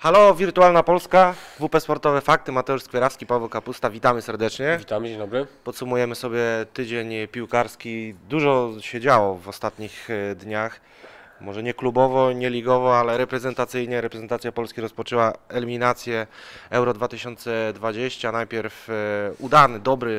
Halo, Wirtualna Polska, WP Sportowe Fakty, Mateusz Skwerawski, Paweł Kapusta, witamy serdecznie. Witamy, dzień dobry. Podsumujemy sobie tydzień piłkarski. Dużo się działo w ostatnich dniach. Może nie klubowo, nie ligowo, ale reprezentacyjnie. Reprezentacja Polski rozpoczęła eliminację Euro 2020. Najpierw udany, dobry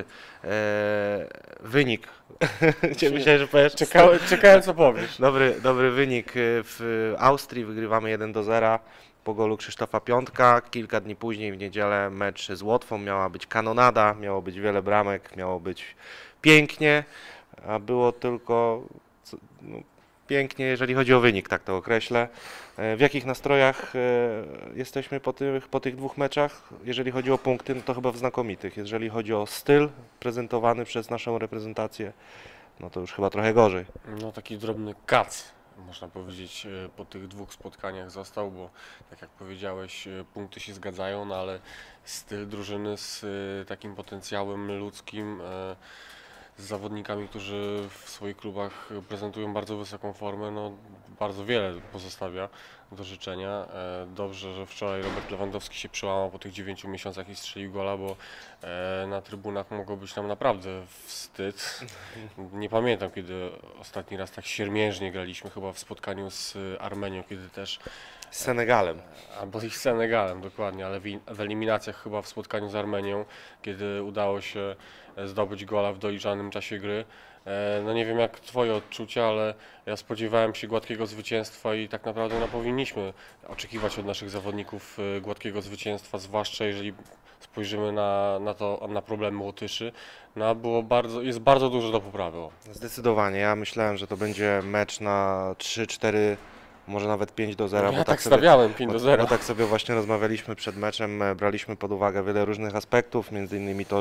wynik. Myślałem, że powiesz, Czekałem co powiesz. dobry wynik w Austrii. Wygrywamy 1-0 po golu Krzysztofa Piątka. Kilka dni później w niedzielę mecz z Łotwą. Miała być kanonada, miało być wiele bramek, miało być pięknie, a było tylko pięknie, jeżeli chodzi o wynik, tak to określę. W jakich nastrojach jesteśmy po tych dwóch meczach? Jeżeli chodzi o punkty, no to chyba w znakomitych. Jeżeli chodzi o styl prezentowany przez naszą reprezentację, no to już chyba trochę gorzej. No taki drobny kac, można powiedzieć, po tych dwóch spotkaniach został, bo tak jak powiedziałeś, punkty się zgadzają, no ale styl drużyny z takim potencjałem ludzkim, z zawodnikami, którzy w swoich klubach prezentują bardzo wysoką formę, no bardzo wiele pozostawia do życzenia. Dobrze, że wczoraj Robert Lewandowski się przełamał po tych 9 miesiącach i strzelił gola, bo na trybunach mogło być nam naprawdę wstyd. Nie pamiętam, kiedy ostatni raz tak siermiężnie graliśmy, chyba w spotkaniu z Armenią, kiedy też Z Senegalem. albo i z Senegalem, dokładnie, ale w eliminacjach chyba w spotkaniu z Armenią, kiedy udało się zdobyć gola w doliczanym czasie gry. No nie wiem jak Twoje odczucia, ale ja spodziewałem się gładkiego zwycięstwa i tak naprawdę no, powinniśmy oczekiwać od naszych zawodników gładkiego zwycięstwa, zwłaszcza jeżeli spojrzymy na problemy Łotyszy. No, jest bardzo dużo do poprawy. Zdecydowanie. Ja myślałem, że to będzie mecz na 3-4, może nawet 5-0. Ja tak stawiałem 5-0. Bo tak sobie właśnie rozmawialiśmy przed meczem, braliśmy pod uwagę wiele różnych aspektów, między innymi to,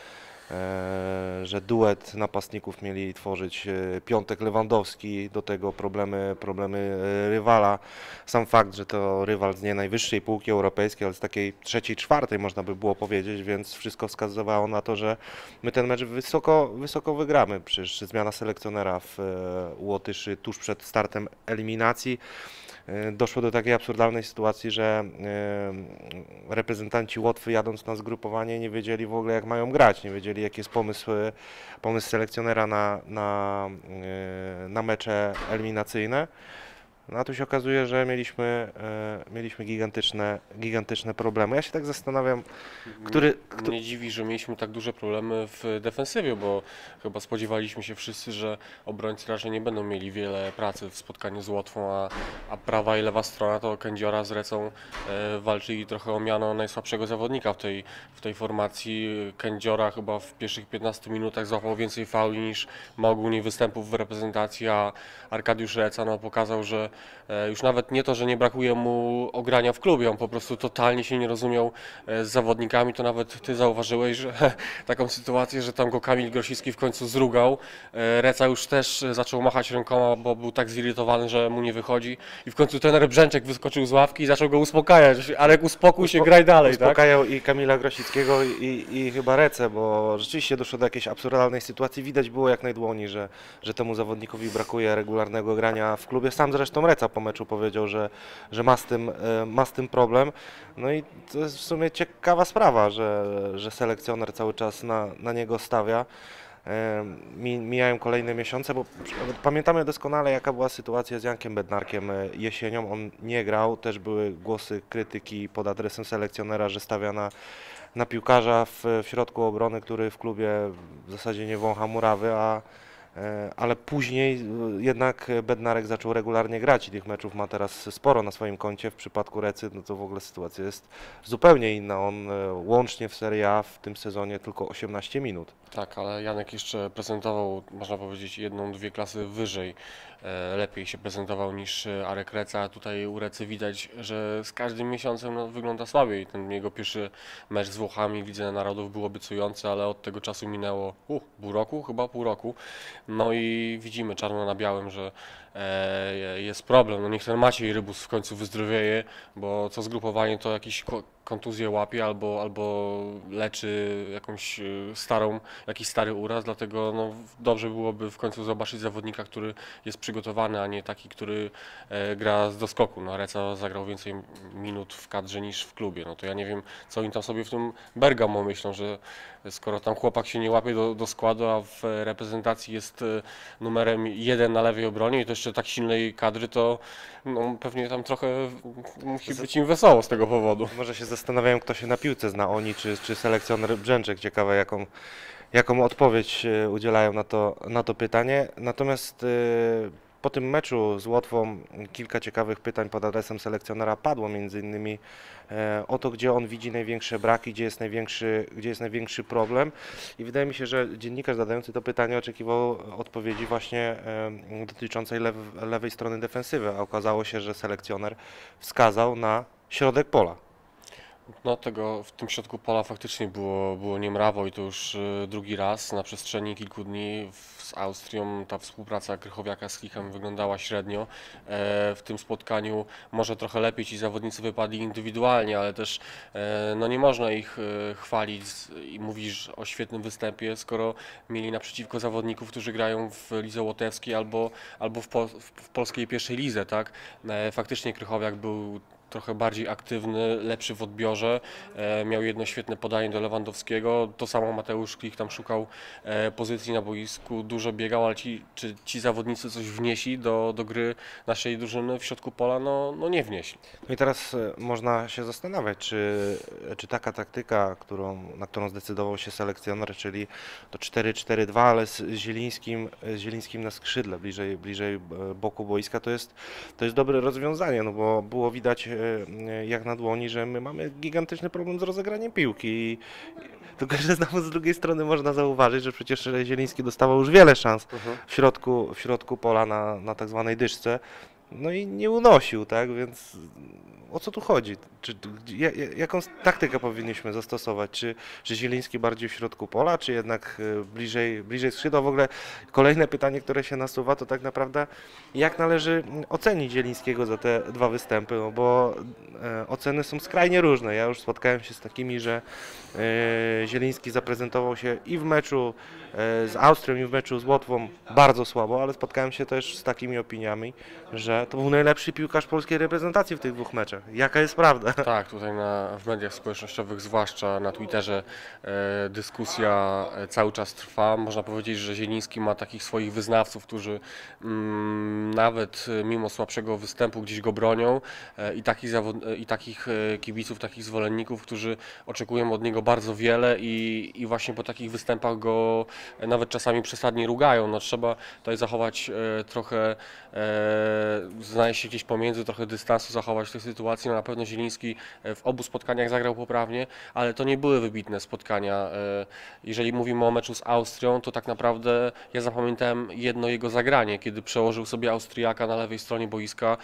że duet napastników mieli tworzyć Piątek Lewandowski, do tego problemy rywala. Sam fakt, że to rywal z nie najwyższej półki europejskiej, ale z takiej trzeciej, czwartej można by było powiedzieć, więc wszystko wskazywało na to, że my ten mecz wysoko wygramy. Przecież zmiana selekcjonera u Łotyszy tuż przed startem eliminacji. Doszło do takiej absurdalnej sytuacji, że reprezentanci Łotwy jadąc na zgrupowanie nie wiedzieli w ogóle jak mają grać, nie wiedzieli jaki jest pomysł selekcjonera na mecze eliminacyjne. No a tu się okazuje, że mieliśmy gigantyczne problemy. Ja się tak zastanawiam, Mnie dziwi, że mieliśmy tak duże problemy w defensywie, bo chyba spodziewaliśmy się wszyscy, że obrońcy raczej nie będą mieli wiele pracy w spotkaniu z Łotwą, a prawa i lewa strona to Kędziora z Recą walczyli trochę o miano najsłabszego zawodnika w tej formacji. Kędziora chyba w pierwszych 15 minutach złapał więcej fauli niż ma ogólnie występów w reprezentacji, a Arkadiusz Reca no, pokazał, że już nawet nie to, że nie brakuje mu ogrania w klubie, on po prostu totalnie się nie rozumiał z zawodnikami, to nawet Ty zauważyłeś, że taką sytuację, że tam go Kamil Grosicki w końcu zrugał. Reca już też zaczął machać rękoma, bo był tak zirytowany, że mu nie wychodzi i w końcu trener Brzęczek wyskoczył z ławki i zaczął go uspokajać. Arek, uspokój się, graj dalej. Uspokajał tak? I Kamila Grosickiego i chyba Recę, bo rzeczywiście doszło do jakiejś absurdalnej sytuacji. Widać było jak na dłoni, że temu zawodnikowi brakuje regularnego grania w klubie. Sam zresztą Reca po meczu powiedział, że ma z tym problem. No i to jest w sumie ciekawa sprawa, że selekcjoner cały czas na niego stawia. Mijają kolejne miesiące, bo pamiętamy doskonale jaka była sytuacja z Jankiem Bednarkiem jesienią. On nie grał, też były głosy krytyki pod adresem selekcjonera, że stawia na piłkarza w środku obrony, który w klubie w zasadzie nie wącha murawy, ale później jednak Bednarek zaczął regularnie grać i tych meczów ma teraz sporo na swoim koncie. W przypadku Recy no to w ogóle sytuacja jest zupełnie inna. On łącznie w Serie A w tym sezonie tylko 18 minut. Tak, ale Janek jeszcze prezentował, można powiedzieć, jedną, dwie klasy wyżej. Lepiej się prezentował niż Arek Reca, a tutaj u Recy widać, że z każdym miesiącem no, wygląda słabiej. Ten jego pierwszy mecz z Włochami w Lidze Narodów był obiecujący, ale od tego czasu minęło pół roku, chyba pół roku. No i widzimy czarno na białym, że jest problem. No niech ten Maciej Rybus w końcu wyzdrowieje, bo co zgrupowanie to jakieś kontuzję łapie albo leczy jakąś jakiś stary uraz, dlatego no, dobrze byłoby w końcu zobaczyć zawodnika, który jest przygotowany, a nie taki, który gra z doskoku. No, Reca zagrał więcej minut w kadrze niż w klubie. No to ja nie wiem, co oni tam sobie w tym Bergamo myślą, że skoro tam chłopak się nie łapie do składu, a w reprezentacji jest numerem 1 na lewej obronie i to jeszcze tak silnej kadry, to no, pewnie tam trochę musi być im wesoło z tego powodu. Może się zastanawiają, kto się na piłce zna, oni czy selekcjoner Brzęczek. Ciekawe, jaką odpowiedź udzielają na to pytanie. Natomiast po tym meczu z Łotwą kilka ciekawych pytań pod adresem selekcjonera padło, między innymi o to, gdzie on widzi największe braki, gdzie jest największy problem. I wydaje mi się, że dziennikarz zadający to pytanie oczekiwał odpowiedzi właśnie dotyczącej lewej strony defensywy, a okazało się, że selekcjoner wskazał na środek pola. No tego w tym środku pola faktycznie było niemrawo i to już drugi raz na przestrzeni kilku dni z Austrią ta współpraca Krychowiaka z Klichem wyglądała średnio. W tym spotkaniu może trochę lepiej ci zawodnicy wypadli indywidualnie, ale też no nie można ich chwalić i mówić o świetnym występie, skoro mieli naprzeciwko zawodników, którzy grają w lidze łotewskiej albo w polskiej pierwszej lidze, tak? Faktycznie Krychowiak był trochę bardziej aktywny, lepszy w odbiorze, miał jedno świetne podanie do Lewandowskiego, to samo Mateusz Klich tam szukał pozycji na boisku, dużo biegał, ale czy ci zawodnicy coś wnieśli do gry naszej drużyny w środku pola? No nie wnieśli. No i teraz można się zastanawiać, czy taka taktyka, na którą zdecydował się selekcjoner, czyli to 4-4-2, ale z Zielińskim na skrzydle, bliżej boku boiska, to jest dobre rozwiązanie, no bo było widać jak na dłoni, że my mamy gigantyczny problem z rozegraniem piłki. Tylko że znowu z drugiej strony można zauważyć, że przecież Zieliński dostawał już wiele szans w środku pola na tak zwanej dyszce. No i nie unosił, tak? Więc o co tu chodzi? Jaką taktykę powinniśmy zastosować? Czy Zieliński bardziej w środku pola, czy jednak bliżej skrzydła? W ogóle kolejne pytanie, które się nasuwa, to tak naprawdę jak należy ocenić Zielińskiego za te dwa występy? No bo oceny są skrajnie różne. Ja już spotkałem się z takimi, że Zieliński zaprezentował się i w meczu z Austrią, i w meczu z Łotwą bardzo słabo, ale spotkałem się też z takimi opiniami, że to był najlepszy piłkarz polskiej reprezentacji w tych dwóch meczach. Jaka jest prawda? Tak, tutaj w mediach społecznościowych, zwłaszcza na Twitterze, dyskusja cały czas trwa. Można powiedzieć, że Zieliński ma takich swoich wyznawców, którzy nawet mimo słabszego występu gdzieś go bronią i takich kibiców, takich zwolenników, którzy oczekują od niego bardzo wiele i właśnie po takich występach go nawet czasami przesadnie rugają. No, trzeba tutaj zachować trochę, znaleźć się gdzieś pomiędzy, trochę dystansu zachować w tej sytuacji. No, na pewno Zieliński w obu spotkaniach zagrał poprawnie, ale to nie były wybitne spotkania. Jeżeli mówimy o meczu z Austrią, to tak naprawdę ja zapamiętałem jedno jego zagranie, kiedy przełożył sobie Austriaka na lewej stronie boiska.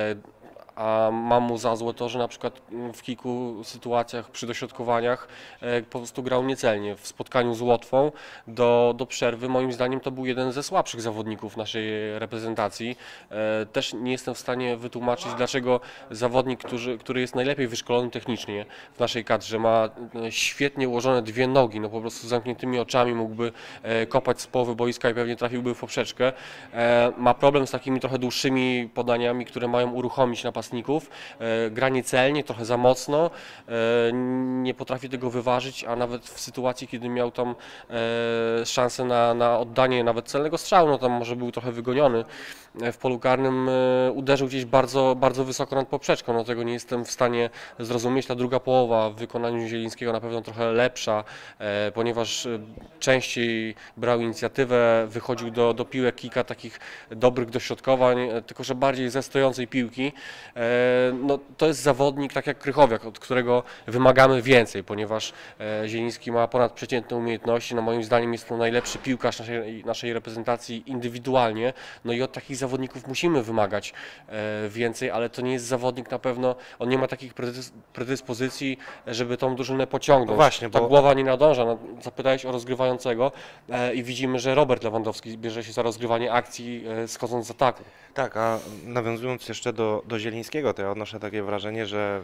A mam mu za złe to, że na przykład w kilku sytuacjach przy dośrodkowaniach po prostu grał niecelnie. W spotkaniu z Łotwą do przerwy moim zdaniem to był jeden ze słabszych zawodników naszej reprezentacji. Też nie jestem w stanie wytłumaczyć, dlaczego zawodnik, który jest najlepiej wyszkolony technicznie w naszej kadrze, ma świetnie ułożone dwie nogi, no po prostu z zamkniętymi oczami mógłby kopać z połowy boiska i pewnie trafiłby w poprzeczkę. Ma problem z takimi trochę dłuższymi podaniami, które mają uruchomić napastników. Gra niecelnie, trochę za mocno, nie potrafi tego wyważyć, a nawet w sytuacji, kiedy miał tam szansę na oddanie nawet celnego strzału, no tam może był trochę wygoniony w polu karnym, uderzył gdzieś bardzo, bardzo wysoko nad poprzeczką. No tego nie jestem w stanie zrozumieć. Ta druga połowa w wykonaniu Zielińskiego na pewno trochę lepsza, ponieważ częściej brał inicjatywę, wychodził do piłek, kilka takich dobrych dośrodkowań, tylko że bardziej ze stojącej piłki. no, to jest zawodnik tak jak Krychowiak, od którego wymagamy więcej, ponieważ Zieliński ma ponadprzeciętne umiejętności, no moim zdaniem jest to najlepszy piłkarz naszej reprezentacji indywidualnie, no i od takich zawodników musimy wymagać więcej, ale to nie jest zawodnik na pewno, on nie ma takich predyspozycji, żeby tą drużynę pociągnąć. No właśnie, Ta bo głowa nie nadąża. No, zapytałeś o rozgrywającego i widzimy, że Robert Lewandowski bierze się za rozgrywanie akcji schodząc z ataku. tak, a nawiązując jeszcze do Zielińskiego, to ja odnoszę takie wrażenie, że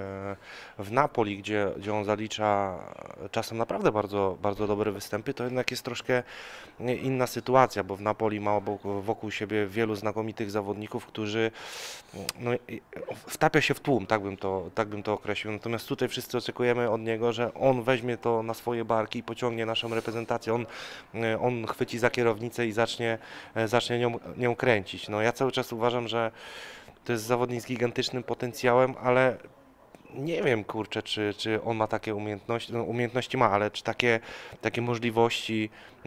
w Napoli, gdzie on zalicza czasem naprawdę bardzo, bardzo dobre występy, to jednak jest troszkę inna sytuacja, bo w Napoli ma wokół siebie wielu znakomitych zawodników, którzy no, wtapia się w tłum, tak bym to określił. Natomiast tutaj wszyscy oczekujemy od niego, że on weźmie to na swoje barki i pociągnie naszą reprezentację. On chwyci za kierownicę i zacznie nią kręcić. No, ja cały czas uważam, że to jest zawodnik z gigantycznym potencjałem, ale nie wiem, kurczę, czy on ma takie umiejętności, no, umiejętności ma, ale czy takie możliwości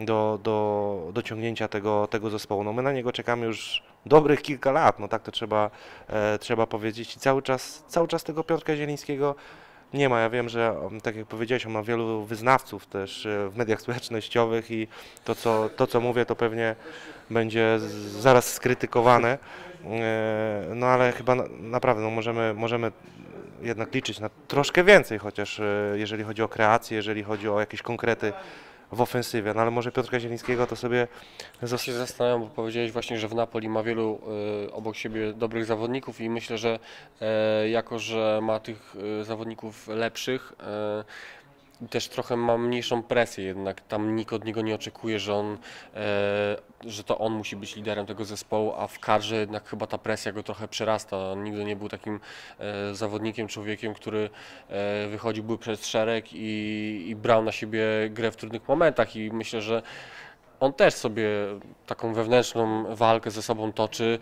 do ciągnięcia tego zespołu. No my na niego czekamy już dobrych kilka lat, no tak to trzeba powiedzieć i cały czas tego Piotrka Zielińskiego nie ma. Ja wiem, że tak jak powiedziałeś, on ma wielu wyznawców też w mediach społecznościowych i to co mówię, to pewnie będzie zaraz skrytykowane. No ale chyba naprawdę no, możemy jednak liczyć na troszkę więcej, chociaż jeżeli chodzi o kreację, jeżeli chodzi o jakieś konkrety w ofensywie. No ale może Piotrka Zielińskiego to sobie Ja się zastanawiam, bo powiedziałeś właśnie, że w Napoli ma wielu obok siebie dobrych zawodników i myślę, że jako, że ma tych zawodników lepszych, też trochę ma mniejszą presję jednak, tam nikt od niego nie oczekuje, że to on musi być liderem tego zespołu, a w kadrze jednak chyba ta presja go trochę przerasta. On nigdy nie był takim zawodnikiem, człowiekiem, który wychodziłby przed szereg i brał na siebie grę w trudnych momentach i myślę, że on też sobie taką wewnętrzną walkę ze sobą toczy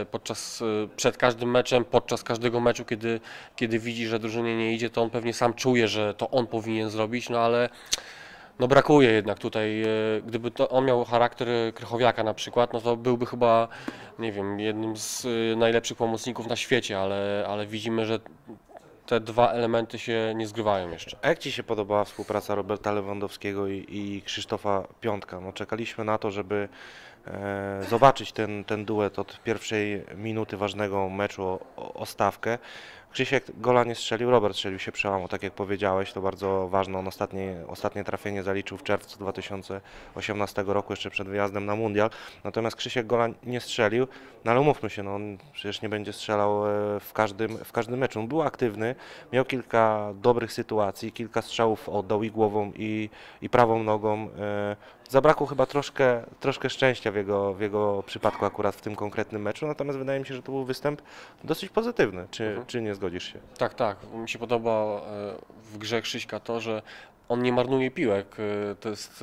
przed każdym meczem, podczas każdego meczu, kiedy widzi, że drużynie nie idzie, to on pewnie sam czuje, że to on powinien zrobić, no ale no brakuje jednak tutaj, gdyby to on miał charakter Krychowiaka na przykład, no to byłby chyba, nie wiem, jednym z najlepszych pomocników na świecie, ale widzimy, że te dwa elementy się nie zgrywają jeszcze. A jak Ci się podobała współpraca Roberta Lewandowskiego i Krzysztofa Piątka? No, czekaliśmy na to, żeby zobaczyć ten duet od pierwszej minuty ważnego meczu o stawkę. Krzysiek gola nie strzelił, Robert strzelił się przełamał, tak jak powiedziałeś, to bardzo ważne. On ostatnie trafienie zaliczył w czerwcu 2018 roku, jeszcze przed wyjazdem na Mundial. Natomiast Krzysiek gola nie strzelił, no ale umówmy się, no on przecież nie będzie strzelał w każdym meczu. On był aktywny, miał kilka dobrych sytuacji, kilka strzałów oddał i głową i prawą nogą. Zabrakło chyba troszkę szczęścia w jego przypadku akurat w tym konkretnym meczu, natomiast wydaje mi się, że to był występ dosyć pozytywny. Czy nie zgodzisz się? Tak, tak. Mi się podoba w grze Krzyśka to, że on nie marnuje piłek. To jest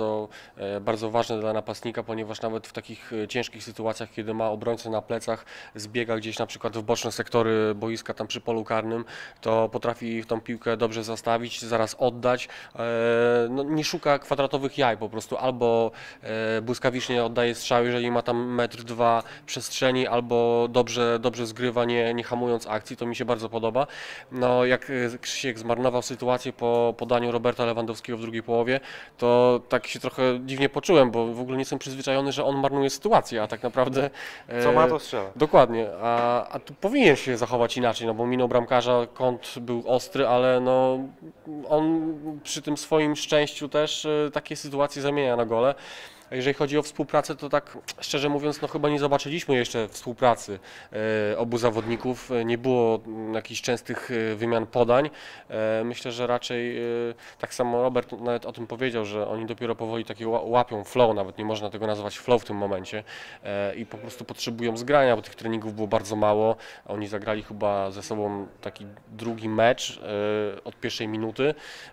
bardzo ważne dla napastnika, ponieważ nawet w takich ciężkich sytuacjach, kiedy ma obrońcę na plecach, zbiega gdzieś na przykład w boczne sektory boiska, tam przy polu karnym, to potrafi tą piłkę dobrze zastawić, zaraz oddać. No, nie szuka kwadratowych jaj po prostu, albo błyskawicznie oddaje strzał, jeżeli ma tam metr, dwa przestrzeni, albo dobrze zgrywa, nie hamując akcji, to mi się bardzo podoba. No, jak Krzysiek zmarnował sytuację po podaniu Roberta Lewandowskiego w drugiej połowie, to tak się trochę dziwnie poczułem, bo w ogóle nie jestem przyzwyczajony, że on marnuje sytuację, a tak naprawdę... Co ma, to strzela. Dokładnie, a tu powinien się zachować inaczej, no bo minął bramkarza, kąt był ostry, ale no on przy tym swoim szczęściu też takie sytuacje zamienia na gole. A jeżeli chodzi o współpracę, to tak szczerze mówiąc, no chyba nie zobaczyliśmy jeszcze współpracy obu zawodników. Nie było jakichś częstych wymian podań. Myślę, że raczej tak samo Robert nawet o tym powiedział, że oni dopiero powoli takie łapią flow, nawet nie można tego nazwać flow w tym momencie i po prostu potrzebują zgrania, bo tych treningów było bardzo mało. Oni zagrali chyba ze sobą taki drugi mecz od pierwszej minuty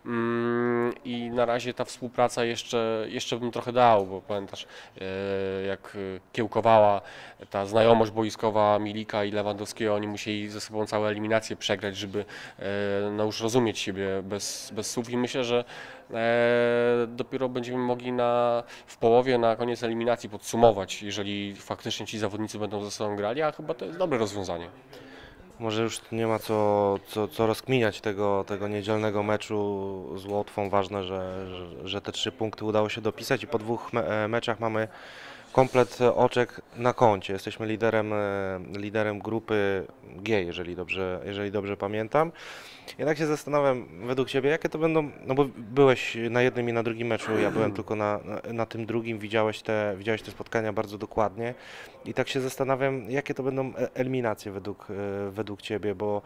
i na razie ta współpraca jeszcze bym trochę dał, bo pamiętasz, jak kiełkowała ta znajomość boiskowa Milika i Lewandowskiego, oni musieli ze sobą całe eliminacje przegrać, żeby no już rozumieć siebie bez słów i myślę, że dopiero będziemy mogli w połowie, na koniec eliminacji podsumować, jeżeli faktycznie ci zawodnicy będą ze sobą grali, a chyba to jest dobre rozwiązanie. Może już nie ma co rozkminiać tego niedzielnego meczu z Łotwą. Ważne, że te 3 punkty udało się dopisać i po 2 meczach mamy komplet oczek na koncie. Jesteśmy liderem grupy G, jeżeli dobrze pamiętam. Jednak się zastanawiam, według Ciebie, jakie to będą, no bo byłeś na jednym i na drugim meczu, ja byłem tylko na tym drugim, widziałeś te spotkania bardzo dokładnie i tak się zastanawiam, jakie to będą eliminacje według Ciebie, bo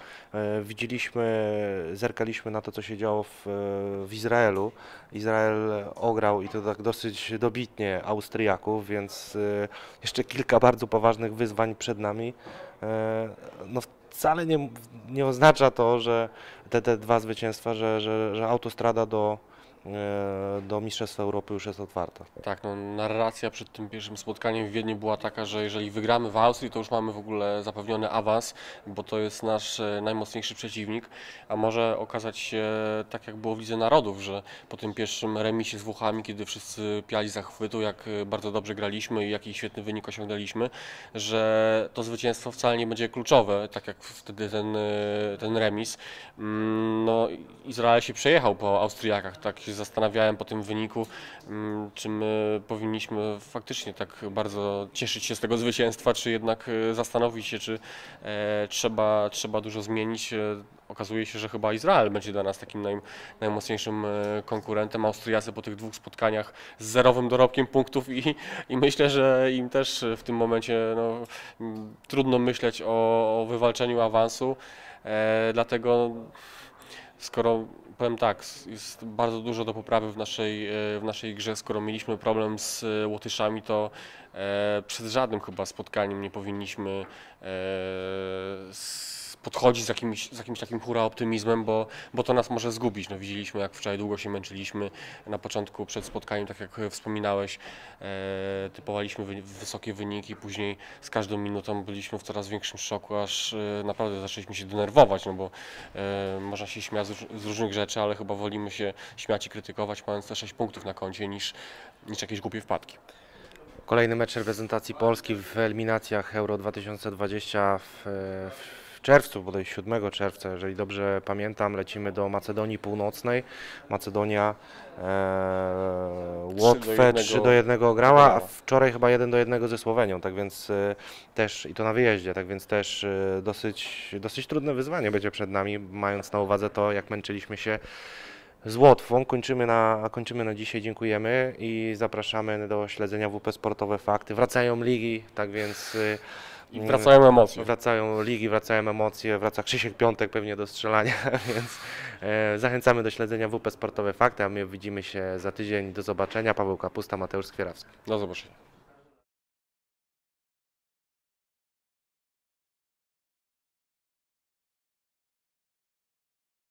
zerkaliśmy na to, co się działo w Izraelu. Izrael ograł i to tak dosyć dobitnie Austriaków, więc jeszcze kilka bardzo poważnych wyzwań przed nami. No wcale nie oznacza to, że te 2 zwycięstwa, że autostrada do Mistrzostw Europy już jest otwarta. Tak, no, narracja przed tym pierwszym spotkaniem w Wiedniu była taka, że jeżeli wygramy w Austrii, to już mamy w ogóle zapewniony awans, bo to jest nasz najmocniejszy przeciwnik, a może okazać się tak jak było w Lidze Narodów, że po tym pierwszym remisie z Włochami, kiedy wszyscy piali zachwytu, jak bardzo dobrze graliśmy i jaki świetny wynik osiągnęliśmy, że to zwycięstwo wcale nie będzie kluczowe, tak jak wtedy ten remis. No, Izrael się przejechał po Austriakach, tak się zastanawiałem po tym wyniku, czy my powinniśmy faktycznie tak bardzo cieszyć się z tego zwycięstwa, czy jednak zastanowić się, czy trzeba dużo zmienić. Okazuje się, że chyba Izrael będzie dla nas takim najmocniejszym konkurentem. Austriacy po tych 2 spotkaniach z zerowym dorobkiem punktów i myślę, że im też w tym momencie no, trudno myśleć o wywalczeniu awansu. Dlatego skoro powiem tak, jest bardzo dużo do poprawy w naszej grze, skoro mieliśmy problem z Łotyszami, to przed żadnym chyba spotkaniem nie powinniśmy podchodzić z jakimś takim hura optymizmem, bo to nas może zgubić. No, widzieliśmy, jak wczoraj długo się męczyliśmy na początku przed spotkaniem, tak jak wspominałeś, typowaliśmy wysokie wyniki, później z każdą minutą byliśmy w coraz większym szoku, aż naprawdę zaczęliśmy się denerwować, no bo można się śmiać z różnych rzeczy, ale chyba wolimy się śmiać i krytykować, mając te 6 punktów na koncie, niż jakieś głupie wpadki. Kolejny mecz reprezentacji Polski w eliminacjach Euro 2020 w czerwcu, bodaj 7 czerwca, jeżeli dobrze pamiętam, lecimy do Macedonii Północnej. Macedonia Łotwę 3-1 grała, a wczoraj chyba 1-1 ze Słowenią, tak więc też, i to na wyjeździe, tak więc też dosyć trudne wyzwanie będzie przed nami, mając na uwadze to, jak męczyliśmy się z Łotwą. Kończymy na dzisiaj, dziękujemy i zapraszamy do śledzenia WP Sportowe Fakty. Wracają ligi, tak więc I wracają emocje. wracają ligi, wracają emocje, wraca Krzysiek Piątek pewnie do strzelania, więc zachęcamy do śledzenia WP Sportowe Fakty, a my widzimy się za tydzień. Do zobaczenia. Paweł Kapusta, Mateusz Skwierawski. Do zobaczenia.